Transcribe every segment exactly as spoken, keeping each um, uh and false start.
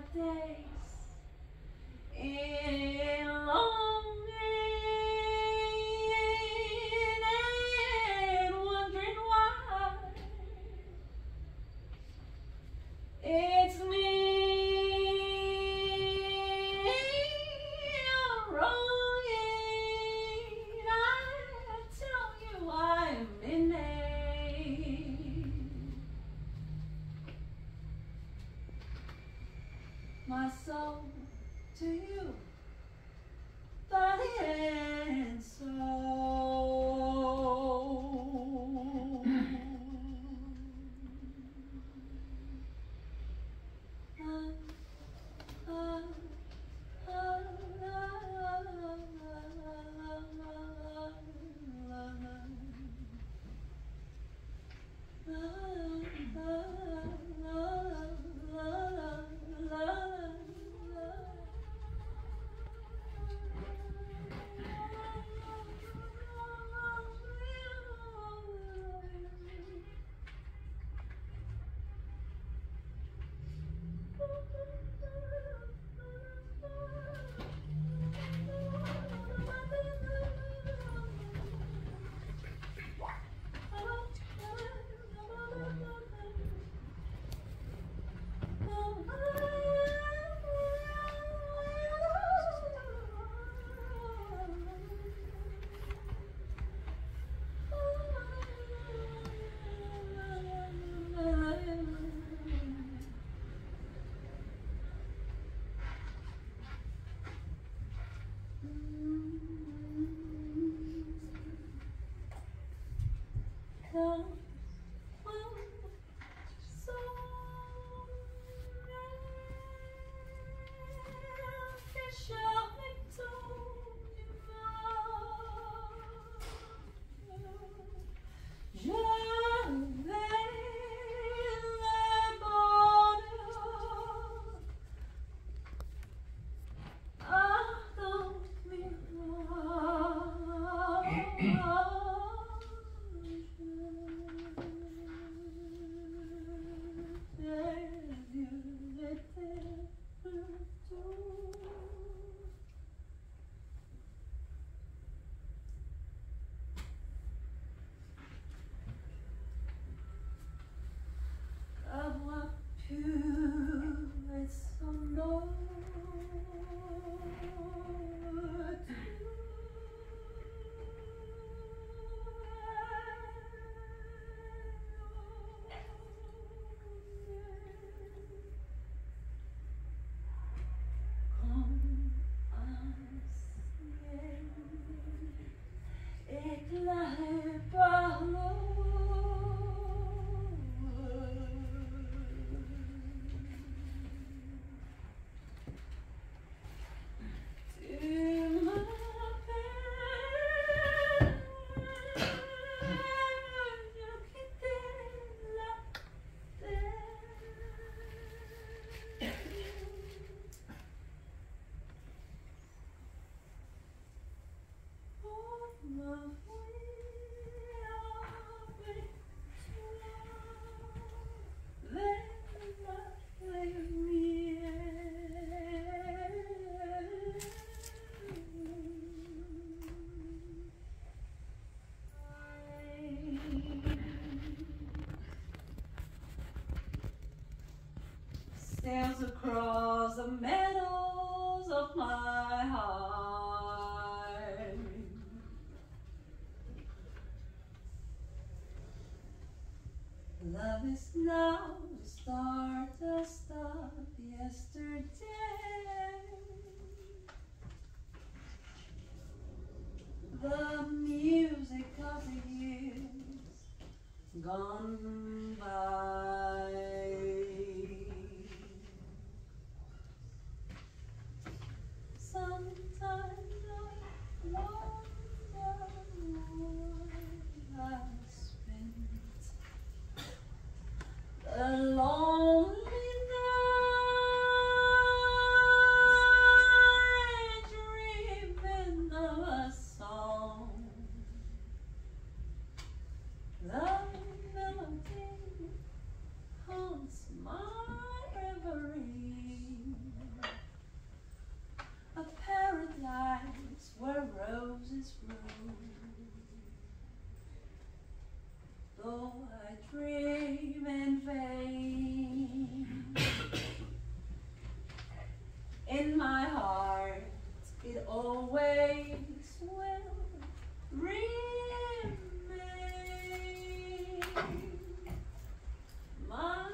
days in longing and wondering why it's me you're wronging. I tell you I'm in my soul to you, body and soul. Ah, ah, ah, ah, come sails across the meadows of my heart. Love is now the stardust of yesterday. The music of the years gone by. Sometimes I wonder what I spent the lonely night. always will remain. My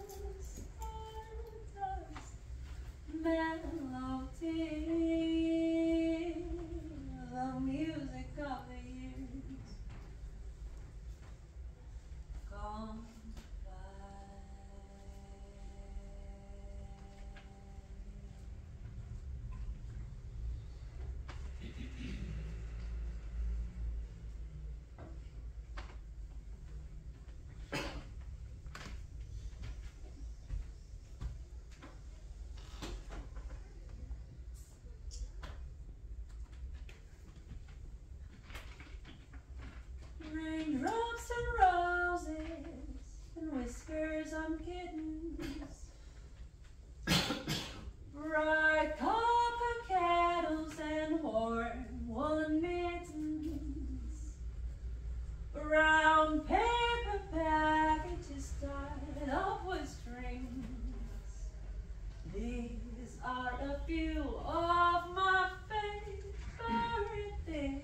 Santa's melody, the music of the years gone by. Raindrops and roses and whiskers on kittens, bright copper kettles and worn woolen mittens, brown paper packages tied up with strings. These are a few of my favorite things.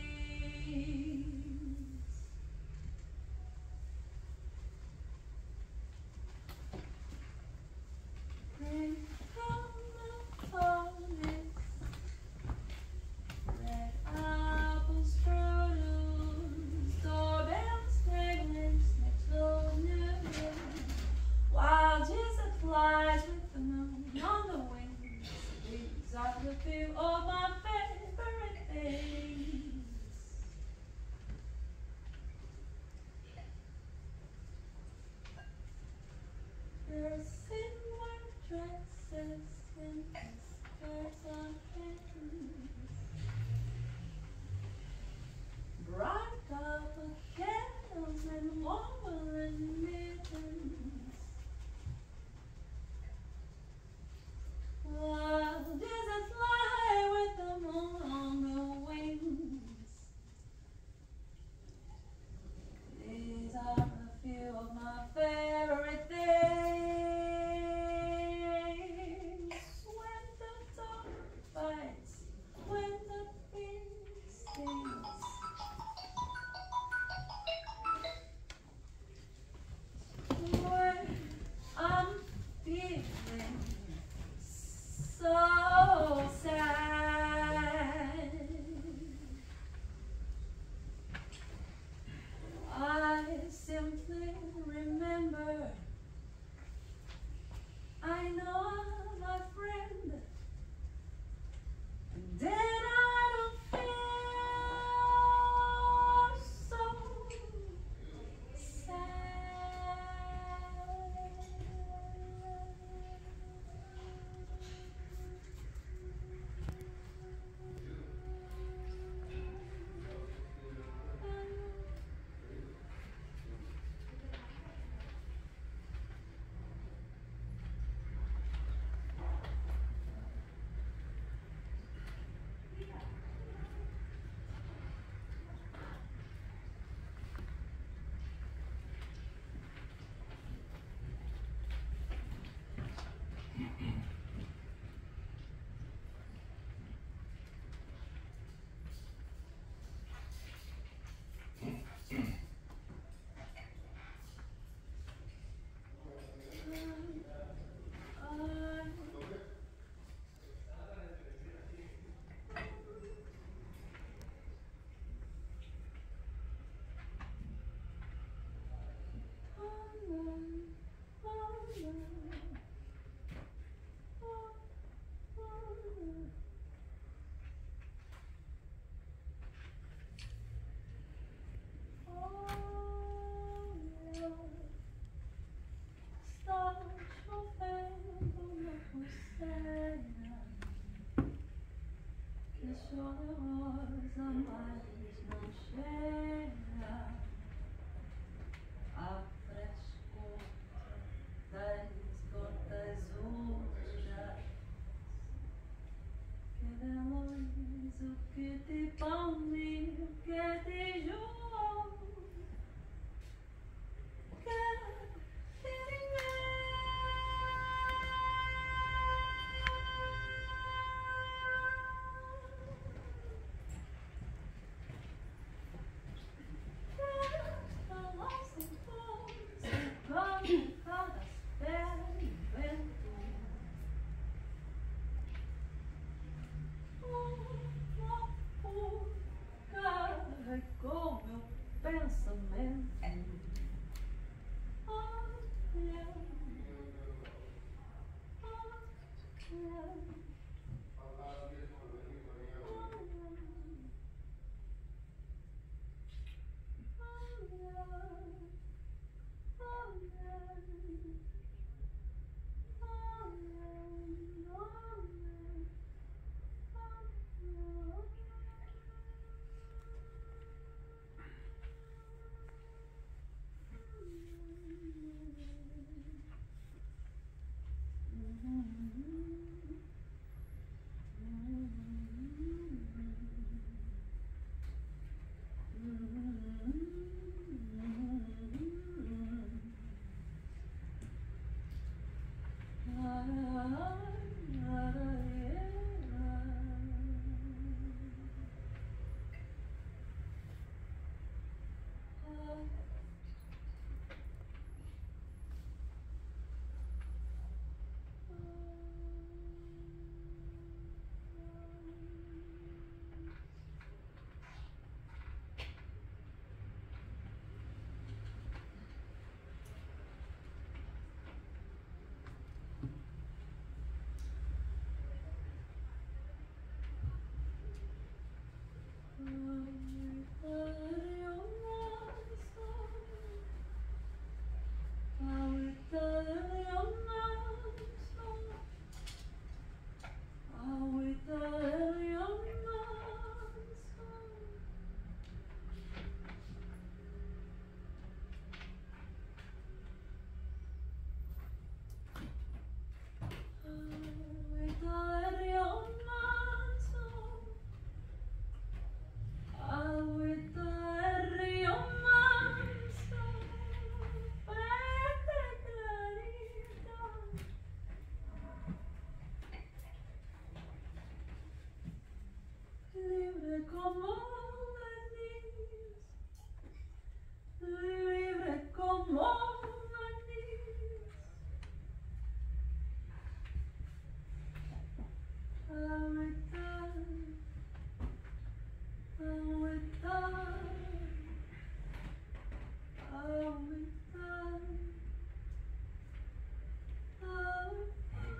Flies with the moon on the wings. These are the few of my favorite things. Girls in white dresses and skirts on kittens, bright copper kettles and warm woolen mittens. Wild as a fly with the moon on the wings. These are a few of my favorite things. When the dog bites, when the bee stings, when I'm feeling so sad, I simply remember I know my friend, and then I don't feel so Libre como anís, libre como anís. Ahorita, ahorita, ahorita, ahorita.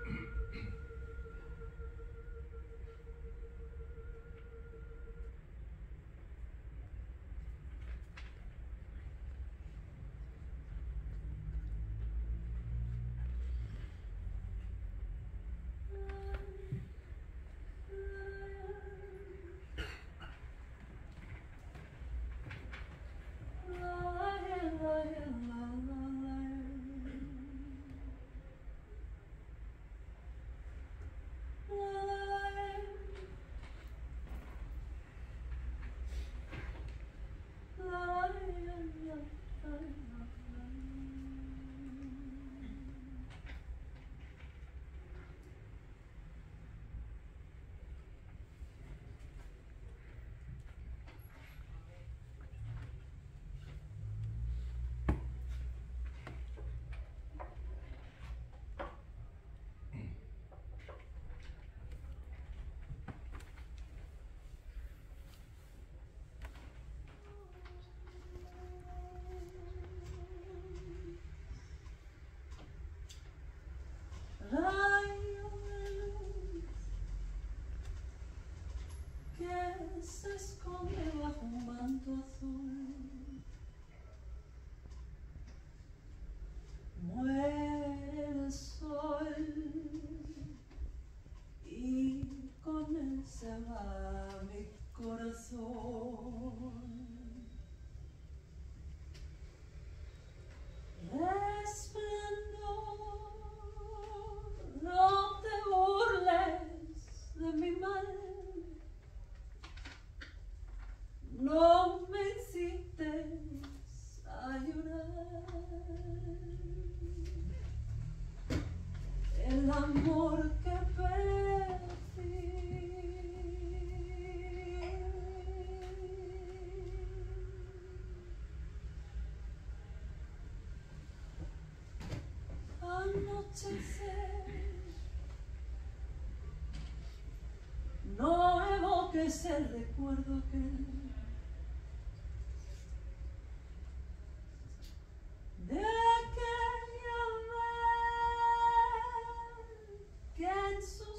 Rayo de luz que se esconde bajo un manto azul, muere el sol y con él se va mi corazón. Resplandor, no te burles de mi mal, no me incites a llorar. El amor que perdí anochecer, no evoques el recuerdo aquel de aquella vez que en sus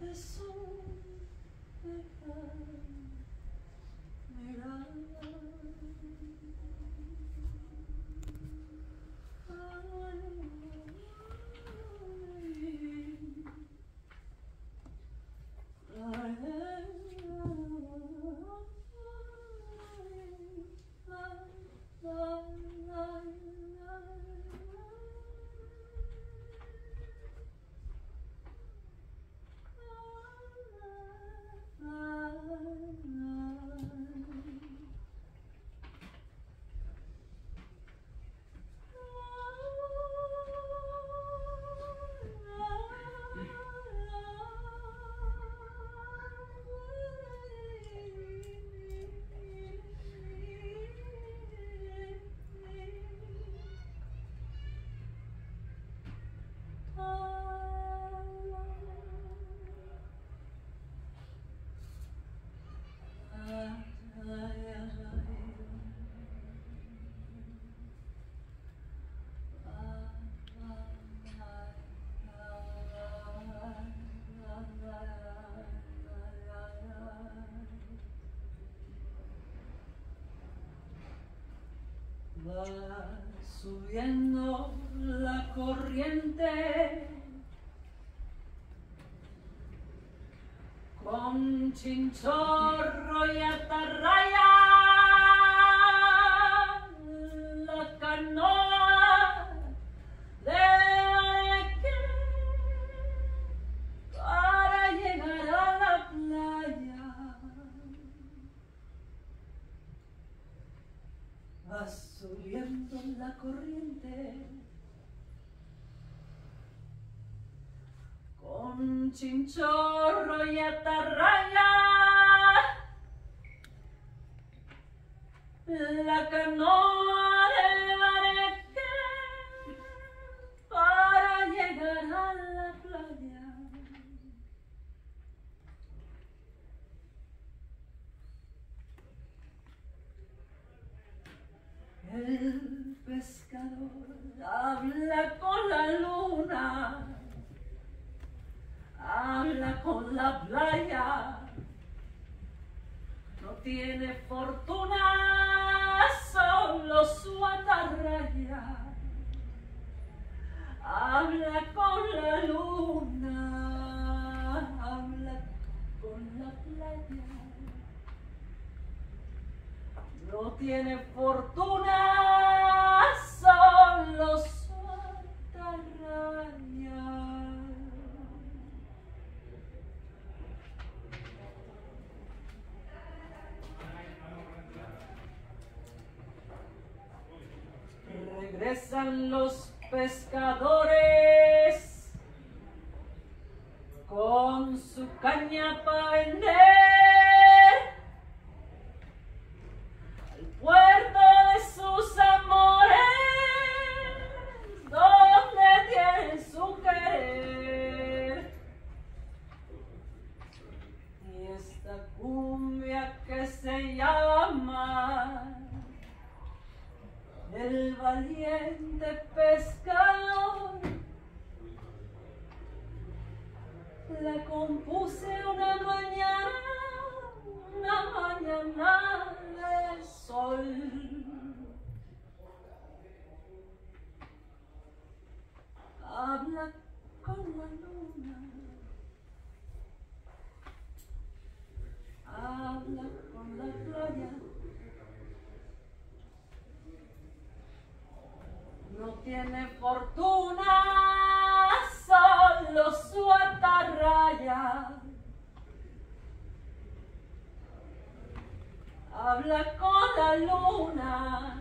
Va subiendo la corriente con chinchorro y atarraya, la canoa de Areque para llegar a la playa. Va subiendo la corriente con chinchorro y atarraya, la canoa de Areque para llegar a la playa. El pescador habla con la luna, habla con la playa, no tiene fortuna, solo su atarraya. Habla con la luna, habla con la playa, no tiene fortuna, solo su atarraya. Regresan los pescadores con su caña para vender al puerto de sus amores, donde tienen su querer. Y esta cumbia que se llama el valiente pescador, la compuse una mañana, una mañana de sol. Habla con la luna, habla con la playa, no tiene fortuna, solo su atarraya. Habla con la luna,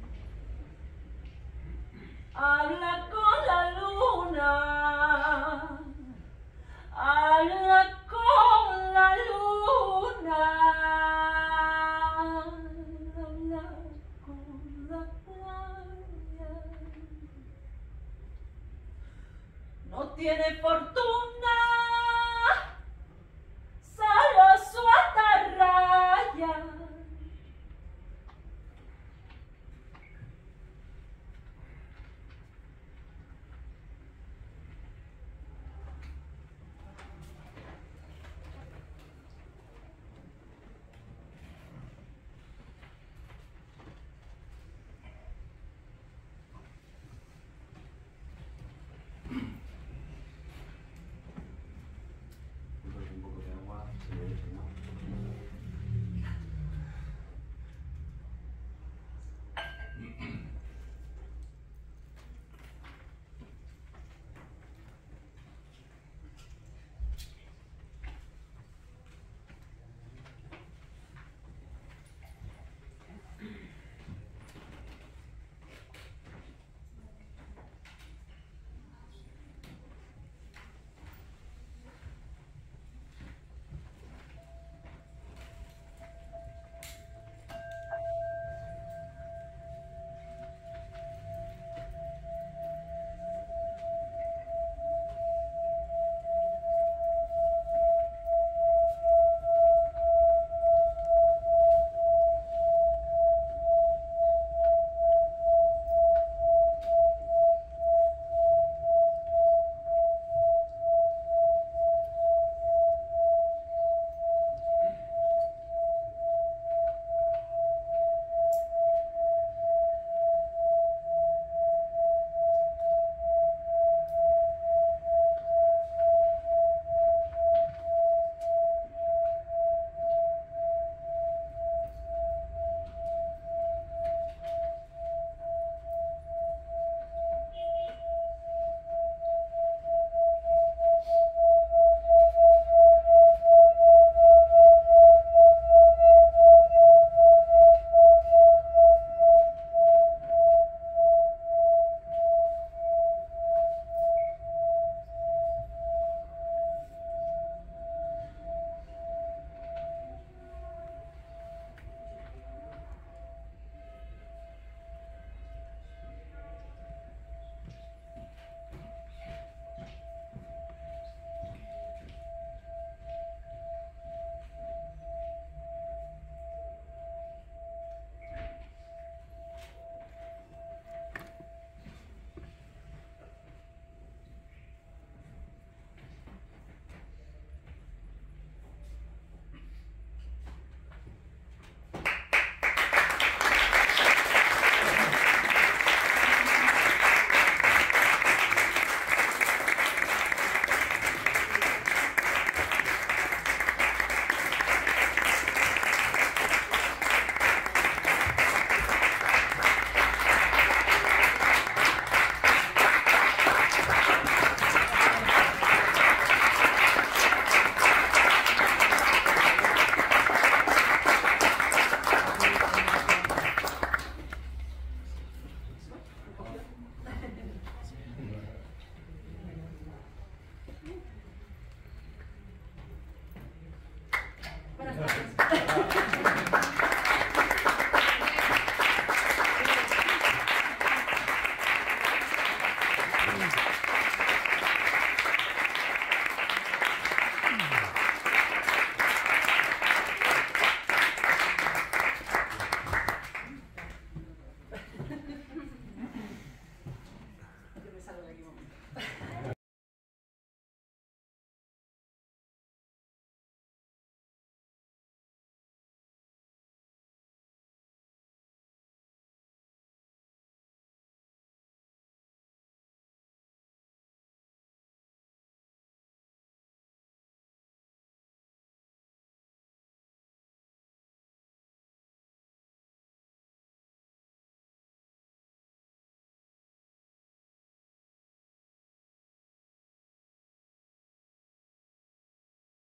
habla con la luna, habla con la luna, habla con la playa. No tiene fortuna,